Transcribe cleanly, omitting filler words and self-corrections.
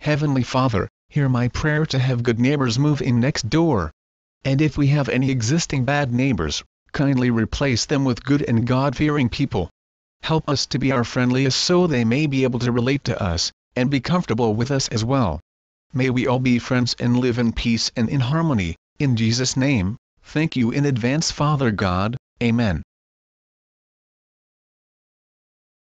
Heavenly Father, hear my prayer to have good neighbors move in next door. And if we have any existing bad neighbors, kindly replace them with good and God-fearing people. Help us to be our friendliest so they may be able to relate to us, and be comfortable with us as well. May we all be friends and live in peace and in harmony, in Jesus' name. Thank you in advance, Father God. Amen.